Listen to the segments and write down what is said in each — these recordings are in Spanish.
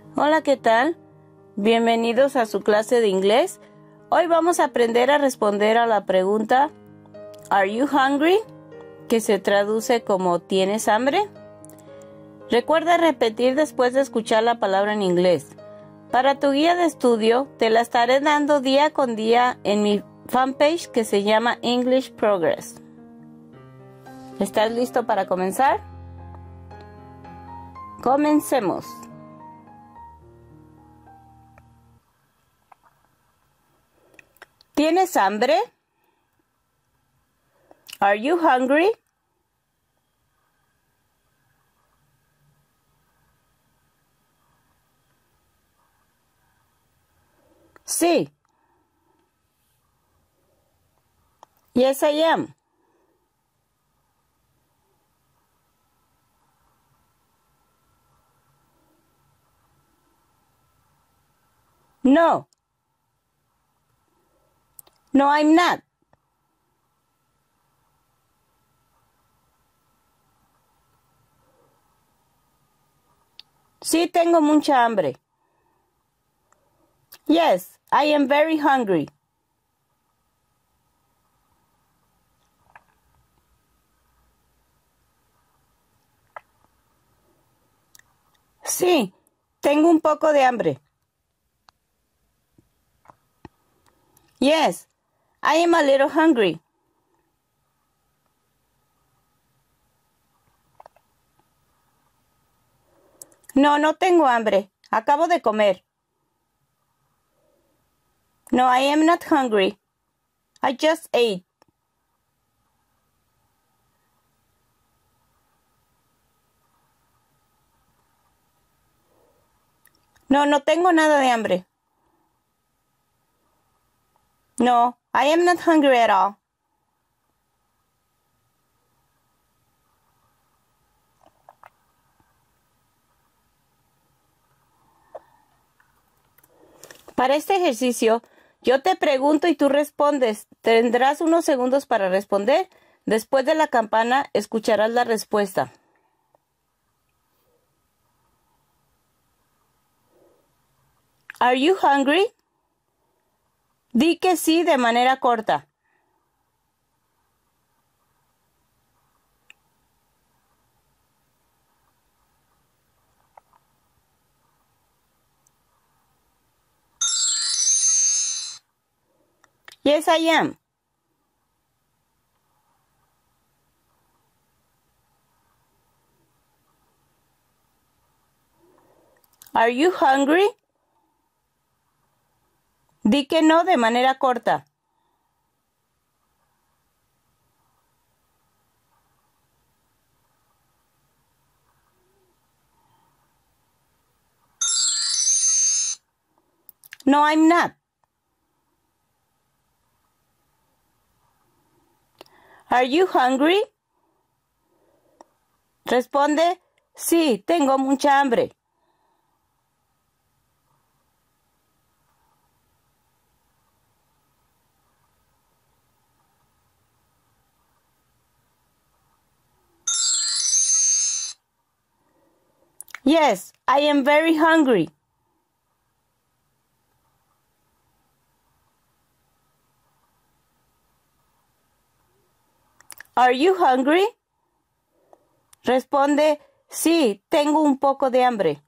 Hola, ¿qué tal? Bienvenidos a su clase de inglés. Hoy vamos a aprender a responder a la pregunta ¿Are you hungry?, que se traduce como ¿tienes hambre? Recuerda repetir después de escuchar la palabra en inglés. Para tu guía de estudio, te la estaré dando día con día en mi fanpage que se llama English Progress. ¿Estás listo para comenzar? Comencemos. ¿Tienes hambre? Are you hungry? Sí. Yes, I am. No. No, I'm not. Sí, tengo mucha hambre. Yes, I am very hungry. Sí, tengo un poco de hambre. Yes, I am a little hungry. No, no tengo hambre. Acabo de comer. No, I am not hungry. I just ate. No, no tengo nada de hambre. No, I am not hungry at all. Para este ejercicio, yo te pregunto y tú respondes. Tendrás unos segundos para responder. Después de la campana, escucharás la respuesta. Are you hungry? Di que sí de manera corta. Yes, I am. Are you hungry? Di que no de manera corta. No, I'm not. Are you hungry? Responde, sí, tengo mucha hambre. Yes, I am very hungry. Are you hungry? Responde, sí, tengo un poco de hambre.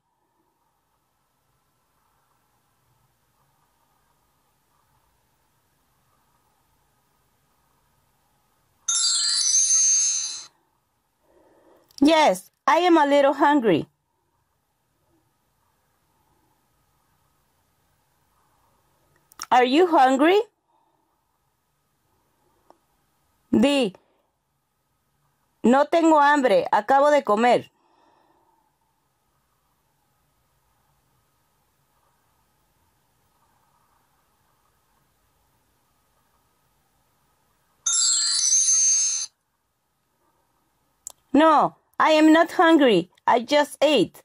Yes, I am a little hungry. Are you hungry? Di, no tengo hambre, acabo de comer. No, I am not hungry, I just ate.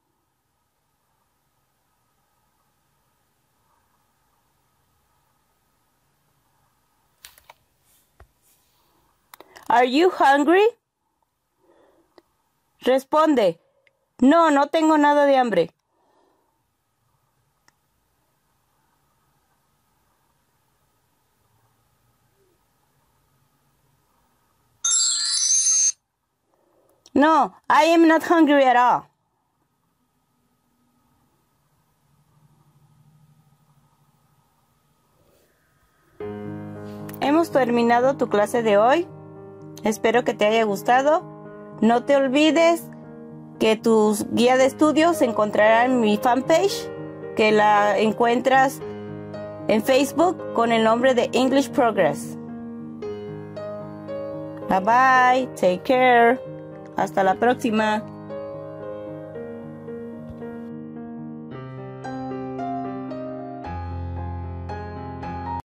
Are you hungry? Responde, no, no tengo nada de hambre. No, I am not hungry at all. Hemos terminado tu clase de hoy. Espero que te haya gustado. No te olvides que tu guía de estudios se encontrará en mi fanpage, que la encuentras en Facebook con el nombre de English Progress. Bye bye, take care. Hasta la próxima.